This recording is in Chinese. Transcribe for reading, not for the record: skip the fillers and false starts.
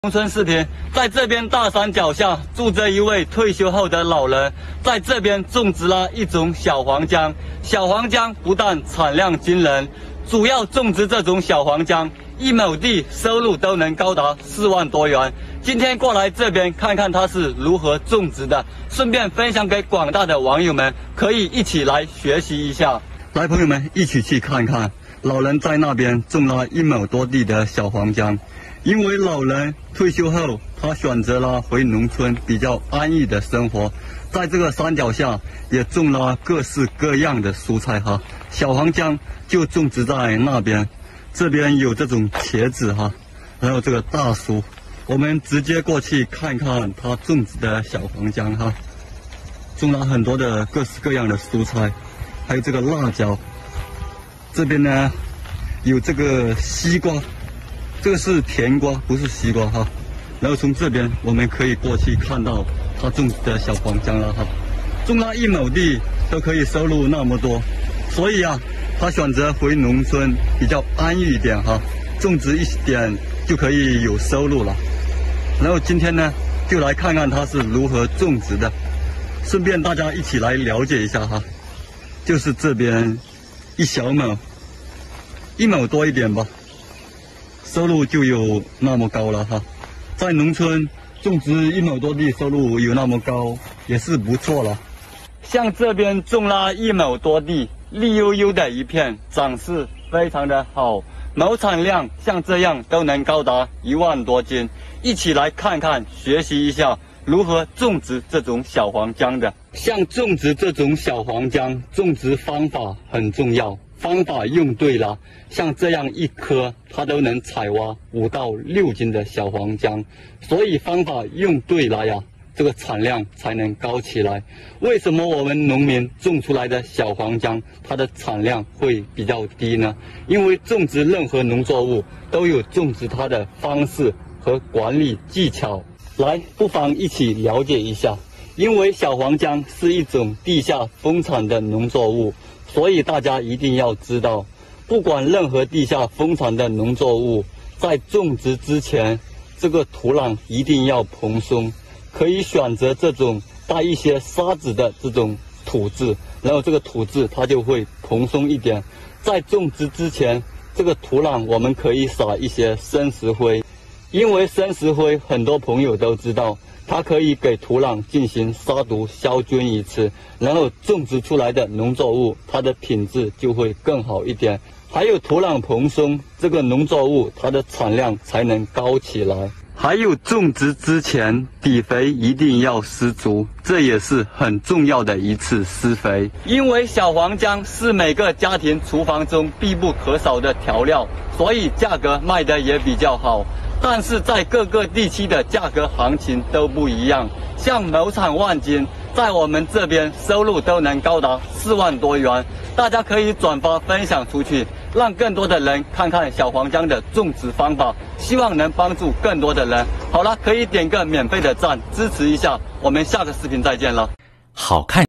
农村视频，在这边大山脚下住着一位退休后的老人，在这边种植了一种小黄姜。小黄姜不但产量惊人，主要种植这种小黄姜，1亩地收入都能高达4万多元。今天过来这边看看它是如何种植的，顺便分享给广大的网友们，可以一起来学习一下。来，朋友们，一起去看看，老人在那边种了1亩多地的小黄姜。因为老人退休后，他选择了回农村比较安逸的生活，在这个山脚下也种了各式各样的蔬菜哈。小黄姜就种植在那边，这边有这种茄子哈，还有这个大树，我们直接过去看看他种植的小黄姜哈。种了很多的各式各样的蔬菜，还有这个辣椒。这边呢有这个西瓜。这个是甜瓜，不是西瓜哈。然后从这边我们可以过去看到他种植的小黄姜了哈。种了1亩地都可以收入那么多，所以啊，他选择回农村比较安逸一点哈，种植一点就可以有收入了。然后今天呢，就来看看他是如何种植的，顺便大家一起来了解一下哈。就是这边1小亩，1亩多一点吧。收入就有那么高了哈，在农村种植1亩多地，收入有那么高，也是不错了。像这边种了1亩多地，绿油油的一片，长势非常的好，亩产量像这样都能高达1万多斤。一起来看看，学习一下如何种植这种小黄姜的。像种植这种小黄姜，种植方法很重要。方法用对了，像这样一颗，它都能采挖5到6斤的小黄姜，所以方法用对了呀，这个产量才能高起来。为什么我们农民种出来的小黄姜，它的产量会比较低呢？因为种植任何农作物都有种植它的方式和管理技巧，来，不妨一起了解一下。因为小黄姜是一种地下丰产的农作物，所以大家一定要知道，不管任何地下丰产的农作物，在种植之前，这个土壤一定要蓬松，可以选择这种带一些沙子的这种土质，然后这个土质它就会蓬松一点。在种植之前，这个土壤我们可以撒一些生石灰，因为生石灰很多朋友都知道，它可以给土壤进行杀毒消菌一次，然后种植出来的农作物它的品质就会更好一点。还有土壤蓬松，这个农作物它的产量才能高起来。还有种植之前底肥一定要施足，这也是很重要的一次施肥。因为小黄姜是每个家庭厨房中必不可少的调料，所以价格卖得也比较好。但是在各个地区的价格行情都不一样，像亩产万斤，在我们这边收入都能高达4万多元。大家可以转发分享出去，让更多的人看看小黄姜的种植方法，希望能帮助更多的人。好了，可以点个免费的赞支持一下，我们下个视频再见了。 好看